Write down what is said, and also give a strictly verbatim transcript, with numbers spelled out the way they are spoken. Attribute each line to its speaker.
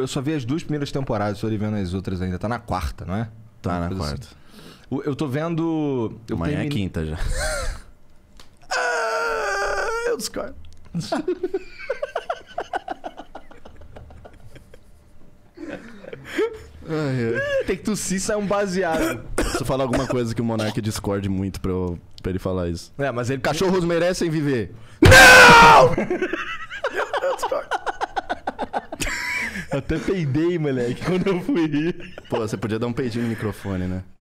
Speaker 1: eu só vi as duas primeiras temporadas, tô vendo as outras ainda. Tá na quarta, não é?
Speaker 2: Tá na
Speaker 1: Coisa
Speaker 2: quarta.
Speaker 1: assim. O- Eu tô vendo... Eu
Speaker 2: Amanhã é
Speaker 1: termine-
Speaker 2: quinta já.
Speaker 1: Ah, eu discordo.
Speaker 2: Ai, ai.
Speaker 1: Tem que tossir e sai um baseado.
Speaker 2: Preciso falar alguma coisa que o Monark discorde muito pra, eu- pra ele falar isso.
Speaker 1: É, mas ele...
Speaker 2: Cachorros merecem viver.
Speaker 1: Eu até peidei, moleque, quando eu fui rir.
Speaker 2: Pô, você podia dar um peidinho no microfone, né?